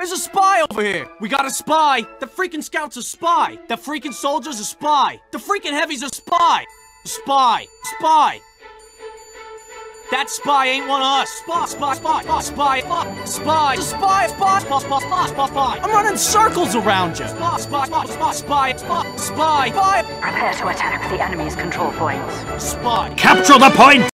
There's a spy over here! We got a spy! The freaking scout's a spy! The freaking soldier's a spy! The freaking heavy's a spy! Spy! Spy! That spy ain't one of us! Spy! Spy! Spy! Spy! Spy! Spy! Spy! Spy! Spy! I'm running circles around you! Spy! Spy! Spy! Spy! Spy! Spy! Prepare to attack the enemy's control points. Spy! Capture the point!